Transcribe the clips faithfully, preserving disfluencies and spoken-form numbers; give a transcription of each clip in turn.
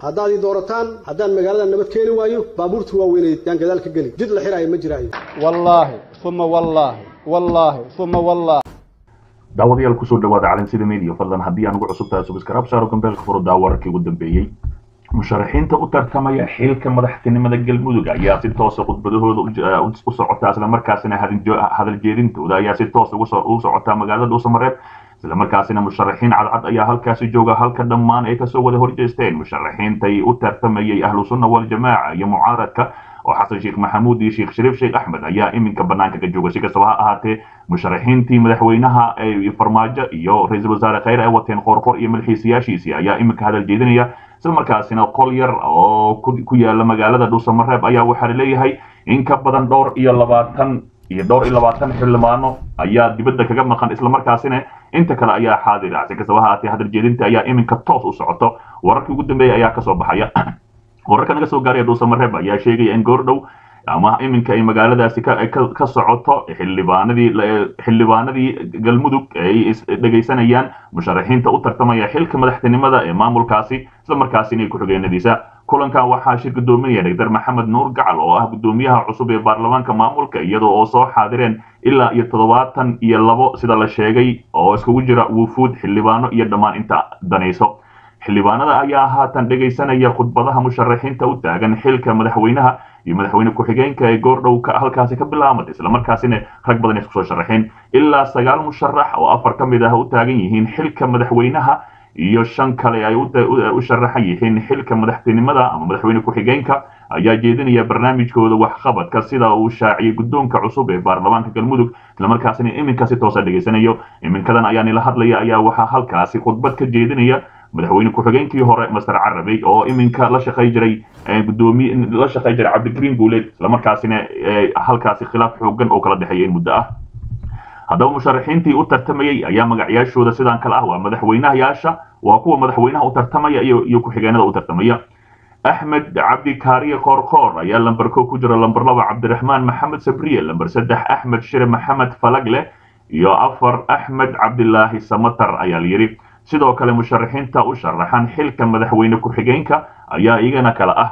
haddaad doorataan haddaan magaalada nabad keeni waayo baabuurtu waa weyneed yaan gadaal ka geli jid la xiraayo ma jiraayo wallaahi thumma wallaahi wallaahi thumma wallaahi daawadayaal kusoo dhawaada calansida media fadlan haddii aan ugu cusub tahay subscribe saaro gambeelka furo daawarkii ugu dambeeyay musharaxiinta u tartamaya xilka madaxtinimada galmudug ayaa si toos ah khudbadahooda u socota isla markaasina hadal jeedintooda ayaa si toos ugu socota magaalada Dhuusamareeb isla markaasina musharaxiin cadcad ayaa halkaasi jooga halka dhammaan ay ka soo wada horjeesteen musharaxiinta ay u tartamayay ahlu sunna wal jamaa iyo mucaaradka oo xasan sheekh maxamuud iyo sheekh shariif sheekh axmed ayaa iminka banaanka ka jooga si kastaba ha ahaatee musharaxiintii madaxweynaha ee farmaajo iyo ra'iisul wasaare khayr ay wateen qorqor iyo madaxweynayaashiisa ayaa iminka hadal jeedinaya isla markaasina qol yar oo ku yaala magaalada Dhuusamareeb ayaa waxa leeyahay in ka badan dhowr iyo labaatan iyo dhowr iyo labaatan xildhibaano ayaa dibadda kaga maqan isla markaasina inta kale ayaa xaadir ah si kastaba ha ahaatee hadal jeedinta ayaa iminka toos u socoto wararkii ugu dambeeyay ayaa ka soo baxaya wararka naga soo gaaray Dhuusamareeb ayaa sheegay in goordhow ama iminka ay magaaladaasi ka ka socoto xildhibaanadii xildhibaanadii galmudug ay dhageysanayaan musharaxiinta u tartamaya xilka madaxtinimada ee maamulkaasi isla markaasina ay ku xigeenadiisa kulankan waxaa shir gudoominaya Dr Maxamed Nuur Gacal oo ah gudoomiyaha cusub ee baarlamaanka maamulka iyadoo oo soo xaadireen ilaa iyo toddobaatan iyo labo sida la sheegay oo iskugu jira wufuud xildhibaano iyo dhammaan inta danayso xildhibaanada ayaa haatan dhageysanaya khudbadaha musharaxiinta u taagan xilka madaxweynaha iyo madaxweyne ku-xigeenka ee goordhow ka halkaasi ka bilaabmay isla markaasina rag badan isku soo sharaxeen ilaa sagaal musharax oo afar ka mid ah u taagan yihiin xilka madaxweynaha iyo shan kale ay u sharaxan yihiin xilka madaxtinimada ama madaxweyne ku-xigeenka ayaa jeedinaya barnaamijkooda waxqabadka sida uu shaaciyay gudoonka cusub ee baarlamaanka galmudug isla markaasina iminka si toos ah dhageysanayo iminkadan ayaa nila hadlaya ayaa waxaa halkaasi khudbad ka jeedinaya madaxweyne ku-xigeenkii hore Master Carabey oo iminka la shaqay jiray gudoomiye la shaqay jiray Cabdi Green Guuleed isla markaasina halkaasi khilaaf xooggan oo kala dhaxeeyay muddo ah haddaba musharaxiintii u tartamayay ayaa magacyashooda sidaan kala ah waa madaxweynahayaasha waa kuwa madaxweynaha u tartamaya iyo iyo ku-xigeenada u tartamaya Ahmed Cabdi Kaariye Qorqor ayaa lambar kow ku jira lambar laba Cabdiraxmaan Maxamed Sabriye lambar saddex Ahmed Shire Maxamed Falagle iyo afar Ahmed Cabdilaahi Samatar ayaa la yiri sidoo kale musharaxiinta u sharaxan xilka madaxweyne ku-xigeenka ayaa iyagana kala ah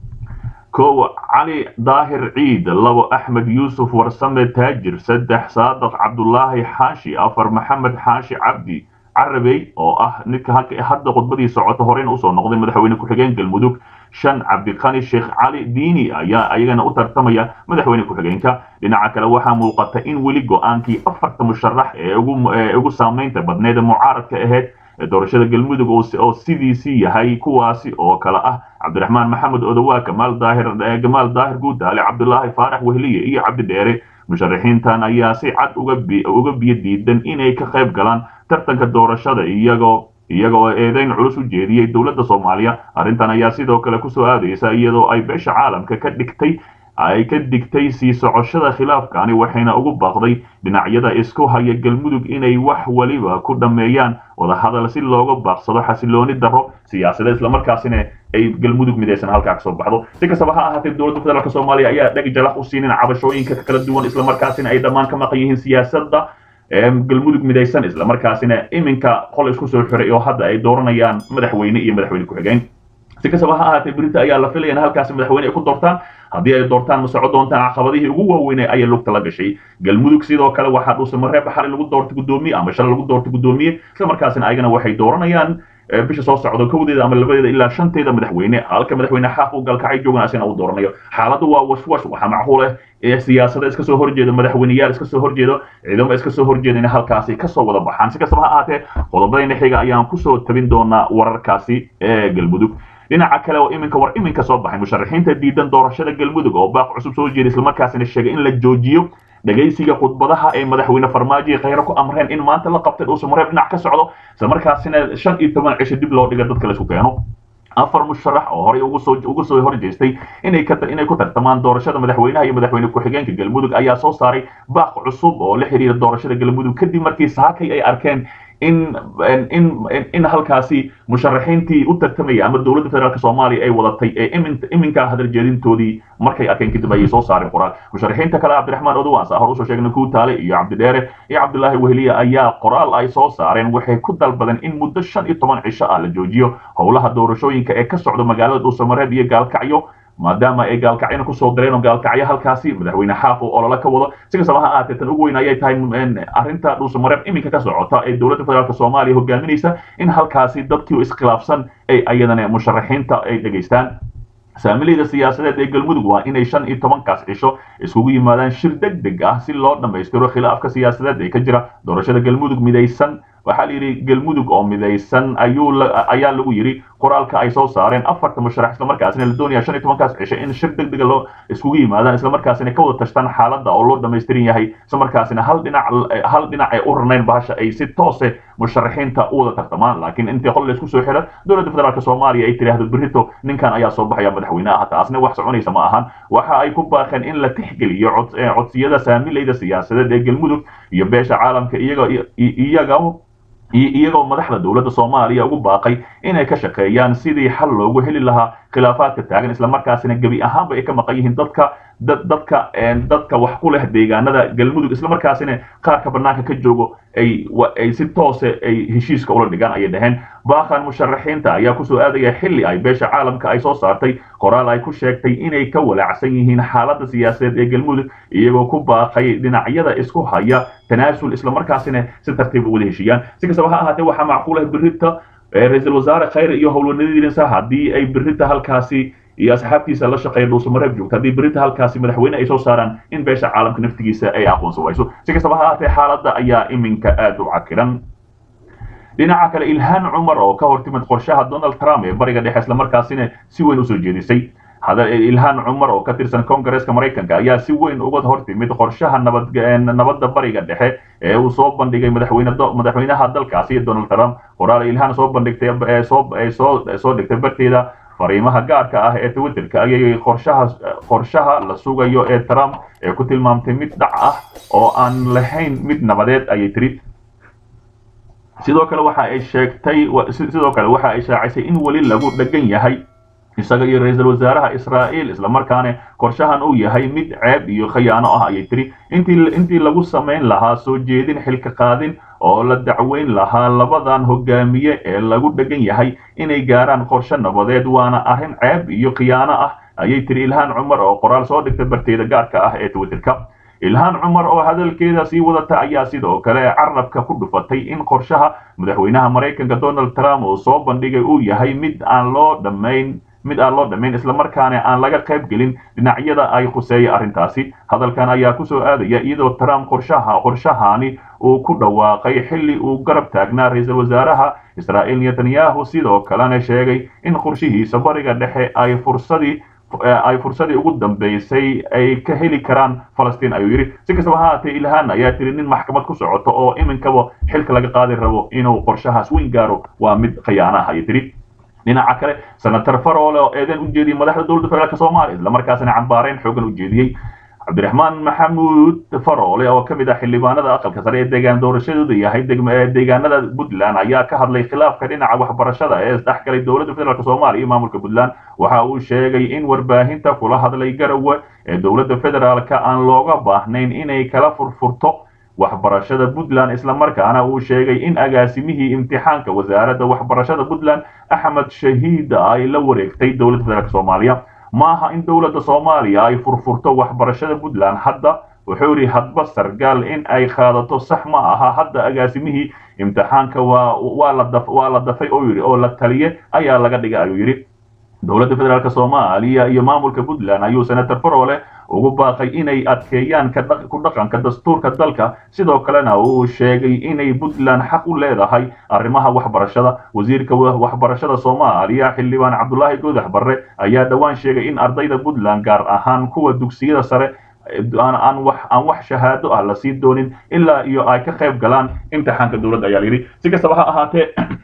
kow Cali Daahir Ciid labo Ahmed Yuusuf Warsame Taajir saddex Saadaq Cabdullaahi Xaashi afar Maxamed Xaashi Cabdi Carabey oo ah ninka hadda khudbadii socota horeen u soo noqday madaxweyne ku-xigeenka galmudug shan Cabdiqani Sheekh Cali Diini ayaa ayagana u tartamaya madaxweyne ku-xigeenka dhinaca kale waxaa muuqata in weli go'aankii afarta musharax ee ugu ugu saameynta badneed mucaaradka ahayd doorashada galmudug oo sidiisii yahay kuwaasi oo kala ah Cabdiraxmaan Maxamed Odawa Kamaal Daahir Kamaal Daahir Guudaale Cabdullaahi Faarax Wehliye iyo Cabdi Dheere musharaxiintan ayaa si cad uga uga biyo diidan inay ka qayb galaan tartanka doorashada iyagoo iyagoo eedayn culus u jeediyay dawladda Soomaaliya arrintan ayaa sidoo kale ku soo aadaysa iyadoo ay beesha caalamka ka dhigtay ay ka digtay si socoshada khilaafkani waxayna ugu baaqday dhinacyada isku haya galmudug inay wax waliba ku dhameeyaan wada hadal si looga baaqsado xasilooni daro siyaasadeed isla markaasina ay galmudug midaysan halka ka soo baxdo si kastaba ha ahaatee dawladda federaalka Soomaaliya ayaa dhag jalax u siinin cabashooyinka kala duwan isla markaasina ay dhamaan ka maqan yihiin siyaasadda galmudug midaysan isla markaasina iminka qol isku soo xiray oo hadda ay dooranayaan madaxweyne iyo madaxweyne ku-xigeen si kastaba ha ahaatee berita ayaa la filayaa halkaas madaxweyne ay ku doortaan haddii ay doortaan ma socon doontaan caqabadihii ugu waaweyn ay lugta la gashay galmudug sidoo kale waxaa Dhuusamareeb xal lagu doortay gudoomiye ama shal lagu doortay gudoomiye isla markaasina ayagana waxay dooranayaan bisha soo socdo kowdeeda ama labadeeda ilaa shanteeda madaxweyne halka madaxweyne xaq uu galkacay joogan asina uu dooranayo xaaladdu waa waswas waxa macquul ah ee siyaasadda iska soo horjeeda madaxweynayaal iska soo horjeedo ciidamo iska soo horjeeda in halkaasi ka soo wada baxaan si kastaba ha ahaatee qodobadayna xiga ayaan ku soo tabin doonaa wararkaasi ee galmudug dhinaca kale oo iminka war iminka soo baxay musharaxiinta diidan doorashada galmudug oo baaq cusub soo jeeday isla markaasina sheegay in la joojiyo dhageysiga khudbadaha ee madaxweyne farmaajo khayr ku amreen in maanta la qabtay Dhuusamareeb dhinac ka socdo isla markaasina shan iyo toban cisho dib loo dhigo dadka la isku keeno afar musharax oo hore ugu soo ugu soo horjeestay inay ka inay ku tartamaan doorashada madaxweynaha iyo madaxweyne ku-xigeenka galmudug ayaa soo saaray baaq cusub oo la xiriira doorashada galmudug kadib markii saakay ay arkeen in in in halkaasi musharaxiintii u tartamaya ama dowladda federaalka Soomaaliya ay wadatay ee iminka hadal jeedintoodii markay arkeen kadib ay soo saareen qoraal musharaxiinta kale Cabdiraxmaan Odowaas hor u soo sheegnay ku taale iyo Cabdi Dheere iyo Cabdullaahi Weheliya ayaa qoraal ay soo saareen waxay ku dalbadeen in muddo shan iyo toban cisho ah la joojiyo howlaha doorashooyinka ee ka socda magaalada Dhuusamareeb iyo Gaalkacyo maadaama ay gaalkacyana ku soo direen oo gaalkacyo halkaasi madaxweyne xaaf oo olole ka wado si kastaba ha ahaatee tan ugu weyn ayay tahay arrinta Dhuusamareeb iminka ka socota ee dowladda federaalka Soomaaliya hogaaminaysa in halkaasi dadkii iskhilaafsan ay ayadana musharaxiinta ay dhageystaan saamilada siyaasadeed ee galmudug waa inay shan iyo toban kaas cisho isugu yimaadaan shir degdeg ah si loo dhameystiro khilaafka siyaasadeed ee ka jira doorashada galmudug midaysan waxa la yiri galmudug oo midaysan ayuu ayaa lagu yiri qoraalka ay soo saareen afarta musharax isla markaasina la doonaya shan iyo toban kaas cisho in shir degdeg loo isugu yimaadaan isla markaasina ka wada tashtaan xaaladda oo loo dhameystiran yahay isla markaasina hal dhinac hal dhinac ay u ranayn bahasha ay si toos ah musharaxiinta u wada tartamaan laakiin intii qol la isku soo xiro dowladda federaalka Soomaaliya ay tiraahdo berrito ninkan ayaa soo baxaya madaxweynaha taasna wax soconaysa ma ahan waxa ay ku baaqeen in la tixgeliyo codsiyada saamileyda siyaasadeed ee galmudug iyo beesha caalamka iyaga iyaga iyagoo madaxda dowladda Soomaaliya ugu baaqay inay ka shaqeeyaan sidii xal loogu heli lahaa khilaafaadka taagan isla markaasina gabi ahaanba ay ka maqan yihiin dadka dadka dadka wax ku leh deegaanada galmudug isla markaasina qaarka banaanka ka joogo ay ay si toos ah ay heshiiska ula dhigaan ay dhaheen baaqan musharaxiinta ayaa ku soo aadaya xilli ay beesha caalamka ay soo saartay qoraal ay ku sheegtay inay ka walaacsan yihiin xaaladda siyaasadeed ee galmudug iyagoo ku baaqay dhinacyada isku haya tanaasul isla markaasina si tartiib ugu heshiiyaan si kastaba ha ahaatee waxa macquul ah birrita ra'iisul wasaare khayr iyo howlwanadiinsa hadii ay birrita halkaasi iyo asxaabtiisa la shaqeeya Dhuusamareeb joogta hadii birrita halkaasi madaxweyne ay soo saaraan in beesha caalamka naftigiisa ay aqoonsan wayso si kastaba ha ahaatee xaaladda ayaa iminka aad u cakiran dhinaca kale Ilhaan Cumar oo ka hortimid qorshaha Donald Trump ee bariga dhexe isla markaasina si weyn u soo jeedisay hada Ilhaan Cumar oo ka tirsan Congress-ka Mareykanka ayaa si weyn uga hortimid qorshaha nabad nabadda bariga dhexe ee uu soo bandhigay madaxweyne madaxweynaha dalkaasi Donald Trump qoraal Ilhaan soo bandhigtay ee soo ee soo soo dhigtay barteeda fariimaha gaarka ah ee Twitter-ka ayay qorshaha qorshaha la sugayo ee Trump ee ku tilmaamtay mid dhac ah oo aan lahayn mid nabadeed ayay tiri sidoo kale waxa ay sheegtay sidoo kale waxa ay shaacisay in wali lagu dhagan yahay isaga iyo ra'iisul wasaaraha Israa'iil isla markaana qorshahan uu yahay mid ceeb iyo khiyaano ah ayay tiri intii intii lagu sameyn lahaa soo jeedin xilka qaadin oo la dacweyn lahaa labadan hogaamiye ee lagu dhagan yahay inay gaaraan qorshe nabadeed waana arrin ceeb iyo khiyaano ah ayay tiri Ilhaan Cumar oo qoraal soo dhigtay barteeda gaarka ah ee Twitter-ka Ilhaan Cumar oo hadalkeeda sii wadata ayaa sidoo kale carabka ku dhufatay in qorshaha madaxweynaha Mareykanka Donald Trump oo soo bandhigay uu yahay mid aan loo dhameyn mid aan loo dhameyn isla markaana aan laga qayb gelin dhinacyada ay khuseeyay arrintaasi hadalkan ayaa ku soo aadaya iyadoo Trump qorshaha qorshahani uu ku dhawaaqay xilli uu garab taagnaa ra'iisul wasaaraha Israa'iil Netanyahu sidoo kalena sheegay in qorshihiisa bariga dhexe ay fursadii ay fursadii ugu dambeysay ay ka heli karaan Falastiin ayuu yiri si kastaba ha ahaatee Ilhaan ayaa tiri nin maxkamad ku socoto oo iminkaba xilka laga qaadi rabo inuu qorshahaas weyn gaaro waa mid khiyaano ah ayay tiri dhinaca kale senator Farole oo eedan u jeediyay madaxda dowladda federaalka Soomaaliya isla markaasina cambaareen xoogan u jeediyay Cabdiraxmaan Maxamuud Farole oo kamid ah xildhibaanada aqalka sare ee deegaan doorashadooda yahay deegaanada Puntland ayaa ka hadlay khilaafka dhinaca waxbarashada ee isdhexgalay dowladda federaalka Soomaaliya iyo maamulka Puntland waxa uu sheegay in warbaahinta kula hadlay Garowe ee dowladda federaalka aan looga baahnayn inay kala furfurto waxbarashada Puntland isla markaana uu sheegay in agaasimihii imtixaanka wasaaradda waxbarashada Puntland Axmed Shahiid ay la wareegtay dowladda federaalka Soomaaliya maaha in dowladda Soomaaliya ay furfurto waxbarashada Puntland hadda wuxuu yiri hadba sargaal in ay qaadato sax ma aha hadda agaasimihii imtixaanka waa waa la daf waa la dafay oo yiri oo la taliye ayaa laga dhigay ayuu yiri dowladda federaalka Soomaaliya iyo maamulka Puntland ayuu senator Farole ugu baaqay inay adkeeyaan ku dhaqanka dastuurka dalka sidoo kalena uu sheegay inay Puntland xaq u leedahay arrimaha waxbarashada wasiirka waxbarashada Soomaaliya xildhibaan Cabdullaahi Goodax Barre ayaa dhawaan sheegay in ardayda Puntland gaar ahaan kuwa dugsiyada sare aan wax aan wax shahaado ah la sii doonin ilaa iyo ay ka qayb galaan imtixaanka dowladda ayaa yiri si kastaba ha ahaatee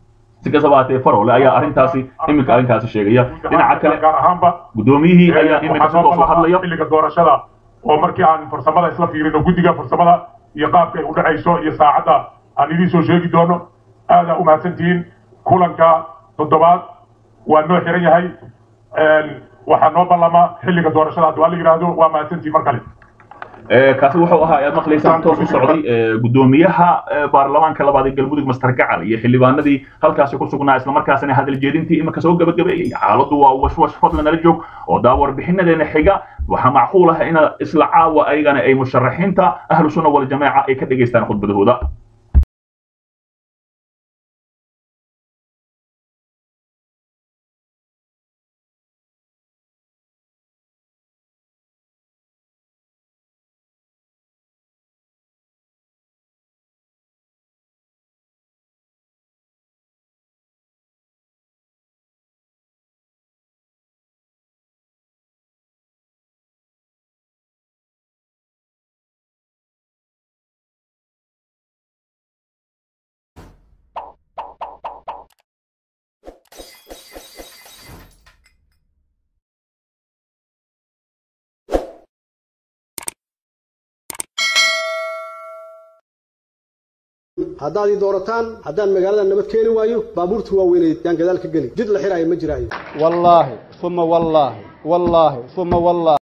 si kastaba ha ahaatee Farole ayaa arrintaasi iminka arrintaasi sheegaya dhinaca kale gaar ahaanba gudoomiyihii ayaa iminka soo soo hadlaya xilliga doorashada oo markii aan farsamada isla fiirino guddiga farsamada iyo qaabka ay u dhacayso iyo saacada aan idin soo sheegi doono هذا وما سنتين كلنكا تضباط وانو حيران يحي وحنو بلما حلقة دورشة دوالي يرادو وما سنتين مركلي kaasi wuxuu ahaa aad maqlaysaan toos u socday gudoomiyaha baarlamaanka labaad ee galmudug master gacal iyo xildhibaanadii halkaasi ku sugnaa isla markaasina hadal jeedintii imika soo gabagabeeyay xaaladdu waa washwash fadlan nala joog oo daawar bixinadeena xiga waxa macquul ah in isla caawa ayagana ay musharaxiinta ahlu sunna wal jamaa ay ka dhageystaan khudbadahooda haddaad ii doorataan haddaan magaalada nabad keeni waayo baabuurtu waa weynayd yaan gadaal ka geli jid la xiraayo ma jiraayo wallaahi uma wallaahi wallaahi uma wallaahi